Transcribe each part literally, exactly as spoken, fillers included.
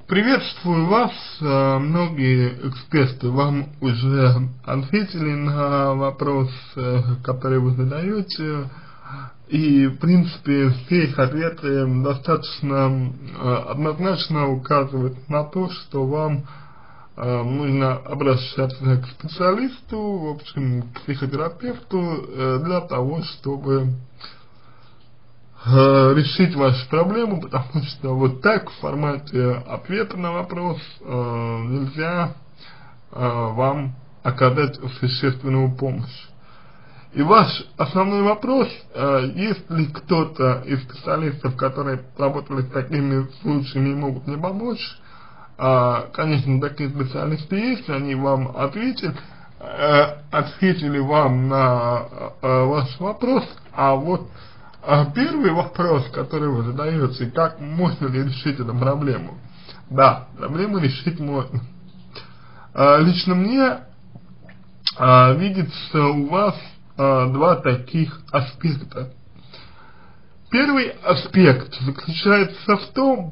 Приветствую вас. Э, Многие эксперты вам уже ответили на вопрос, э, который вы задаете. И, в принципе, все их ответы достаточно э, однозначно указывают на то, что вам э, нужно обращаться к специалисту, в общем, к психотерапевту, э, для того, чтобы э, решить вашу проблему, потому что вот так в формате ответа на вопрос э, нельзя э, вам оказать существенную помощь. И ваш основной вопрос, э, есть ли кто-то из специалистов, которые работали с такими случаями и могут мне помочь, э, конечно, такие специалисты есть, они вам ответят, э, ответили вам на э, ваш вопрос, а вот э, первый вопрос, который вы задаете, как можно ли решить эту проблему? Да, проблему решить можно. Э, лично мне э, видится у вас два таких аспекта. Первый аспект заключается в том,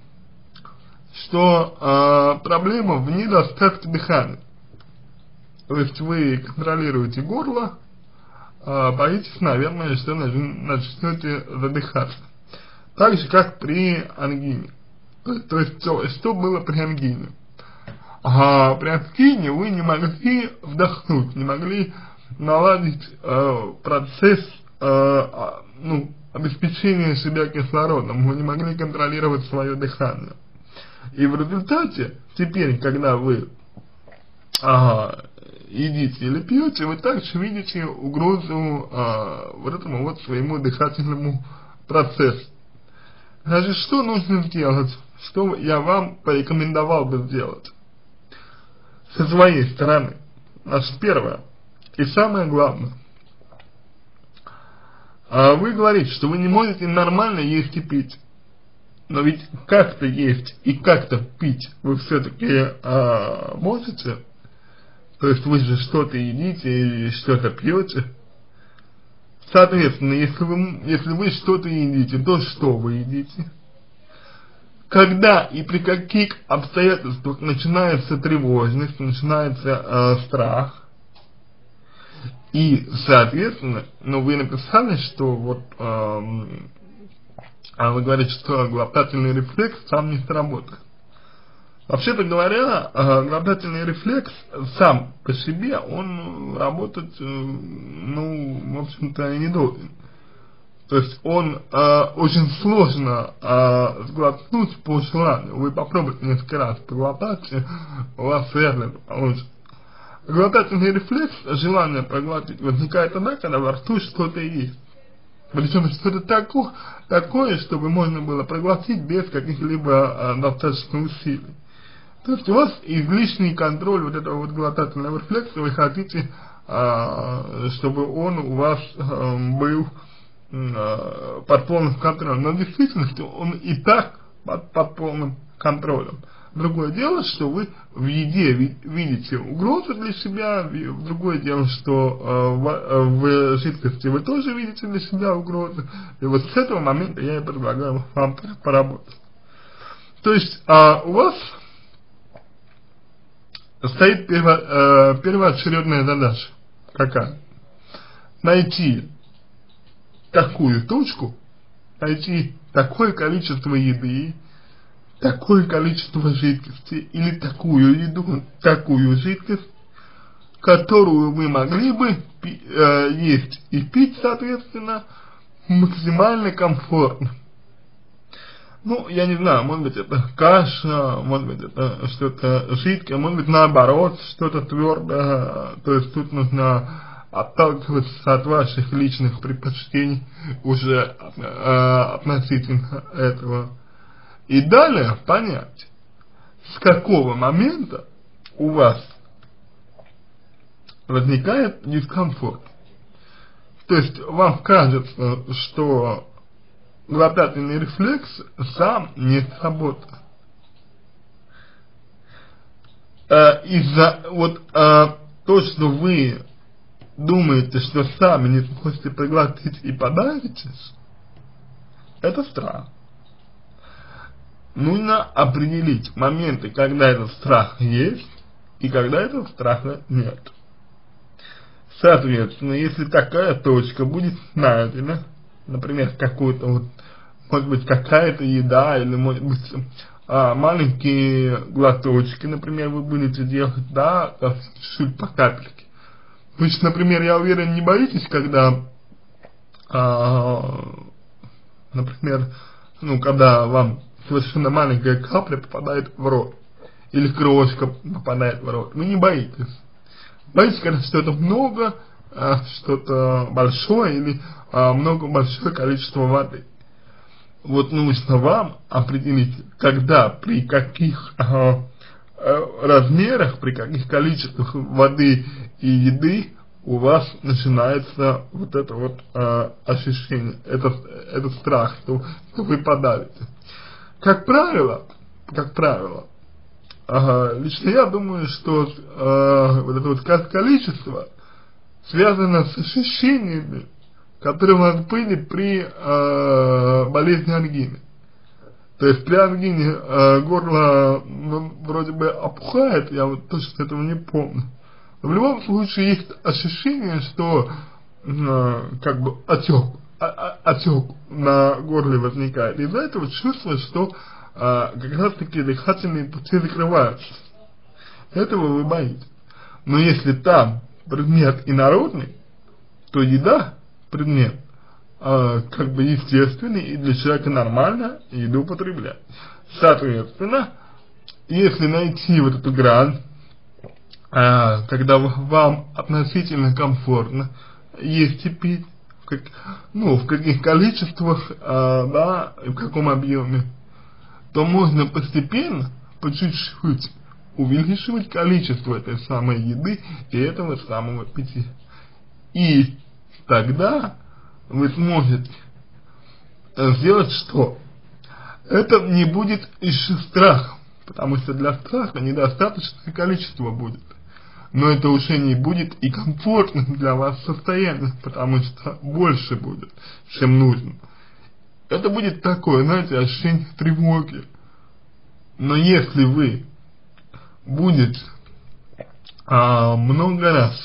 что э, проблема в недостатке дыхания. То есть вы контролируете горло, э, боитесь, наверное, что начнете задыхаться. Так же, как при ангине. То, то есть, что, что было при ангине? А при ангине вы не могли вдохнуть, не могли наладить э, процесс э, ну, обеспечения себя кислородом, вы не могли контролировать свое дыхание. И в результате, теперь, когда вы э, едите или пьете, вы также видите угрозу э, вот этому вот своему дыхательному процессу. Значит, что нужно сделать? Что я вам порекомендовал бы сделать? Со своей стороны. Значит, первое. И самое главное, вы говорите, что вы не можете нормально есть и пить, но ведь как-то есть и как-то пить вы все-таки а, можете, то есть вы же что-то едите или что-то пьете. Соответственно, если вы, если вы что-то едите, то что вы едите? Когда и при каких обстоятельствах начинается тревожность, начинается а, страх? И, соответственно, ну, вы написали, что вот, эм, а вы говорите, что глотательный рефлекс сам не сработает. Вообще-то говоря, э, глотательный рефлекс сам по себе, он работать, э, ну, в общем-то, не должен. То есть он э, очень сложно э, сглотнуть по желанию. Вы попробуйте несколько раз поглотать, у вас вряд ли получится. Глотательный рефлекс, желание проглотить, возникает тогда, когда во рту что-то есть. Причем что-то такое, такое, чтобы можно было проглотить без каких-либо а, достаточных усилий. То есть у вас излишний контроль вот этого вот глотательного рефлекса, вы хотите, а, чтобы он у вас а, был а, под полным контролем. Но в действительности он и так под, под полным контролем. Другое дело, что вы в еде видите угрозу для себя, другое дело, что э, в, в жидкости вы тоже видите для себя угрозу, и вот с этого момента я и предлагаю вам поработать. То есть э, у вас стоит перво, э, первоочередная задача, какая? Найти такую точку, найти такое количество еды, такое количество жидкости или такую еду, такую жидкость, которую вы могли бы э, есть и пить, соответственно, максимально комфортно. Ну, я не знаю, может быть это каша, может быть это что-то жидкое, может быть наоборот, что-то твердое, то есть тут нужно отталкиваться от ваших личных предпочтений уже э, относительно этого. И далее понять, с какого момента у вас возникает дискомфорт. То есть вам кажется, что глотательный рефлекс сам не сработает. Э, из-за вот э, то, что вы думаете, что сами не сможете проглотить и подавитесь, это страх. нужно определить моменты, когда этот страх есть и когда этого страха нет. Соответственно, если такая точка будет найдена, например, какой-то вот, может быть, какая-то еда, или может быть а, маленькие глоточки, например, вы будете делать, да, чуть-чуть по капельке. Вы, например, я уверен, не боитесь, когда, а, например, ну, когда вам совершенно маленькая капля попадает в рот, или крошка попадает в рот, вы не боитесь. Боитесь, когда что-то много, а, что-то большое, или а, много большое количество воды. Вот нужно вам определить, когда, при каких а, размерах, при каких количествах воды и еды у вас начинается вот это вот а, ощущение, этот, этот страх, что, что вы подавите. Как правило, как правило, ага, лично я думаю, что э, вот это вот количество связано с ощущениями, которые у вас были при э, болезни ангины. То есть при ангине э, горло ну, вроде бы опухает, я вот точно этого не помню. Но в любом случае есть ощущение, что э, как бы отек, отек на горле возникает. Из-за этого чувство, что А, как раз таки дыхательные пути закрываются. Этого вы боитесь. Но если там предмет инородный, то еда, предмет, а, как бы естественный и для человека нормально еду употреблять. Соответственно, если найти вот эту грань, а, когда вам относительно комфортно есть и пить, как, ну, в каких количествах, а, да, и в каком объеме, то можно постепенно, по чуть-чуть, увеличивать количество этой самой еды и этого самого питья. И тогда вы сможете сделать что? Это не будет еще страхом, потому что для страха недостаточное количество будет. Но это уже не будет и комфортным для вас состояние, потому что больше будет, чем нужно. Это будет такое, знаете, ощущение тревоги. Но если вы будете а, много раз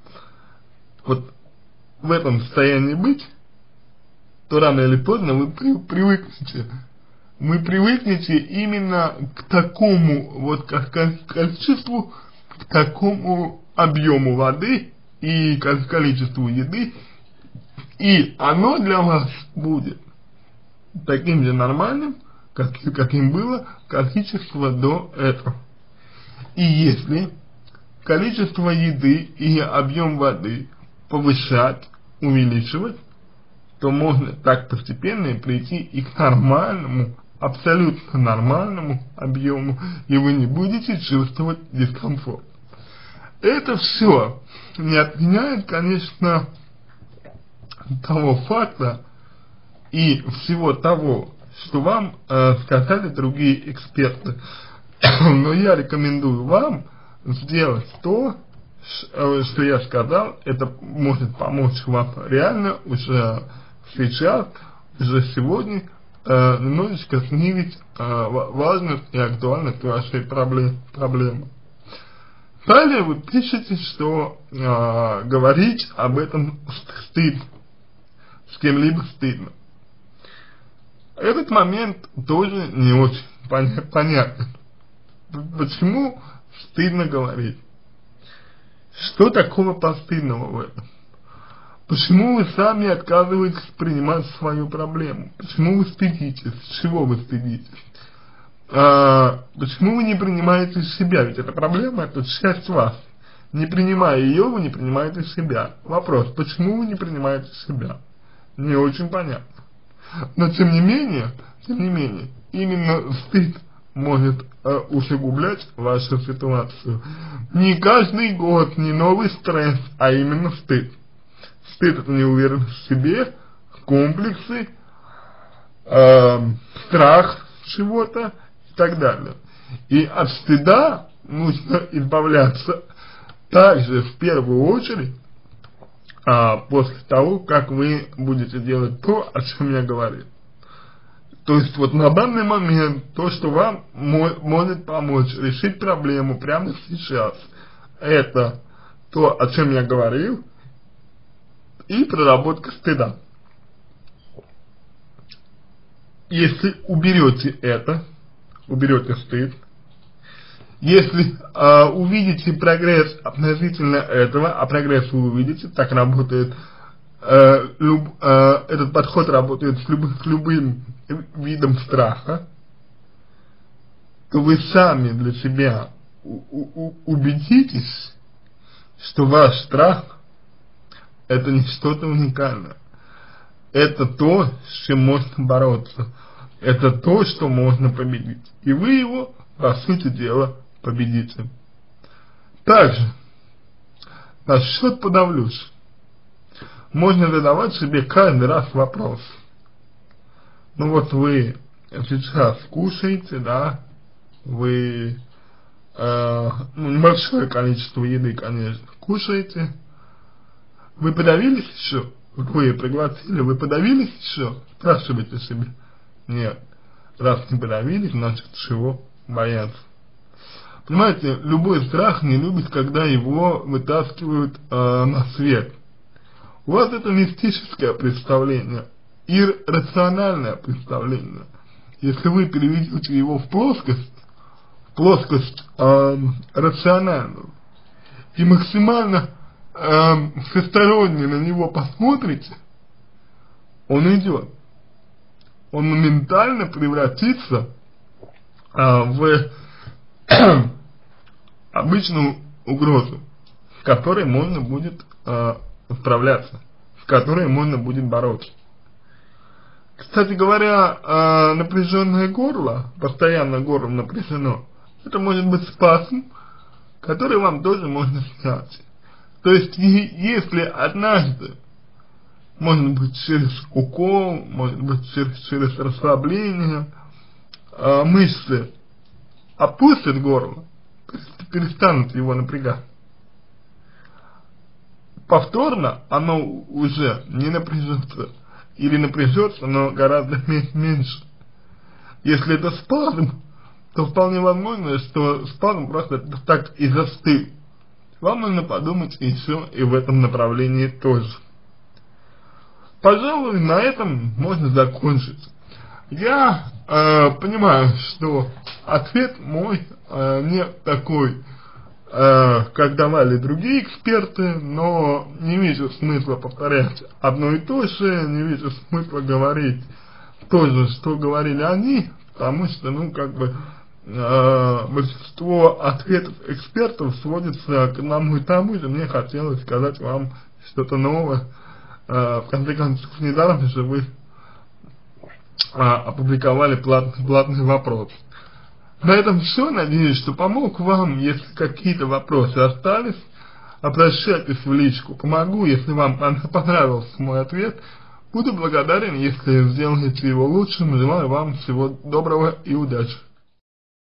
вот в этом состоянии быть, то рано или поздно вы при, привыкнете. Вы привыкнете именно к такому вот как, как, количеству, к такому объему воды и к количеству еды, и оно для вас будет таким же нормальным, как, каким было количество до этого. И если количество еды и объем воды повышать, увеличивать, то можно так постепенно и прийти и к нормальному, абсолютно нормальному объему, и вы не будете чувствовать дискомфорт. Это все не отменяет, конечно, того факта, и всего того, что вам э, сказали другие эксперты. Но я рекомендую вам сделать то, что я сказал. Это может помочь вам реально уже сейчас, уже сегодня э, немножечко снизить э, важность и актуальность вашей проблемы. проблемы. Далее вы пишете, что э, говорить об этом стыдно, с кем-либо стыдно. Этот момент тоже не очень понятен. Почему стыдно говорить? Что такого постыдного в этом? Почему вы сами отказываетесь принимать свою проблему? Почему вы стыдитесь? С чего вы стыдитесь? А, почему вы не принимаете себя? Ведь эта проблема, это часть вас. Не принимая ее, вы не принимаете себя. Вопрос, почему вы не принимаете себя? Не очень понятно. Но тем не менее, тем не менее, именно стыд может э, усугублять вашу ситуацию. Не каждый год, не новый стресс, а именно стыд. Стыд — это неуверенность в себе, комплексы, э, страх чего-то и так далее. И от стыда нужно избавляться также в первую очередь, а, после того, как вы будете делать то, о чем я говорил. То есть вот на данный момент то, что вам мо может помочь решить проблему прямо сейчас, это то, о чем я говорил, и проработка стыда. Если уберете это, уберете стыд, если э, увидите прогресс относительно этого, а прогресс вы увидите, так работает, э, люб, э, этот подход работает с, люб, с любым видом страха, то вы сами для себя у, у, убедитесь, что ваш страх это не что-то уникальное. Это то, с чем можно бороться. Это то, что можно победить. И вы его, по сути дела, победите. Также, насчет подавлюсь. Можно задавать себе каждый раз вопрос. Ну вот вы сейчас кушаете, да, вы э, ну, небольшое количество еды, конечно, кушаете. Вы подавились еще? Вот вы ее пригласили, вы подавились еще? Спрашивайте себе. Нет. Раз не подавились, значит чего бояться. Понимаете, любой страх не любит, когда его вытаскивают э, на свет. У вас это мистическое представление, иррациональное представление. Если вы переведете его в плоскость, в плоскость э, рациональную, и максимально э, всесторонне на него посмотрите, он идет. Он моментально превратится э, в обычную угрозу, с которой можно будет э, справляться, с которой можно будет бороться. Кстати говоря, э, напряженное горло, постоянно горло напряжено, это может быть спазм, который вам тоже можно снять. То есть, если однажды, может быть через укол, может быть через, через расслабление, э, мышцы опустят горло, перестанут его напрягать, повторно оно уже не напряжется, или напряжется, но гораздо меньше. Если это спазм, то вполне возможно, что спазм просто так и застыл. Вам нужно подумать еще и в этом направлении тоже. Пожалуй, на этом можно закончить. Я э, понимаю, что ответ мой э, не такой, э, как давали другие эксперты, но не вижу смысла повторять одно и то же, не вижу смысла говорить то же, что говорили они, потому что, ну, как бы, э, большинство ответов экспертов сводится к одному и тому же. Мне хотелось сказать вам что-то новое. Э, в конце концов, недавно же вы А, опубликовали платный, платный вопрос. На этом все. Надеюсь, что помог вам. Если какие-то вопросы остались, обращайтесь в личку. Помогу, если вам понравился мой ответ. Буду благодарен, если сделаете его лучшим. Желаю вам всего доброго и удачи.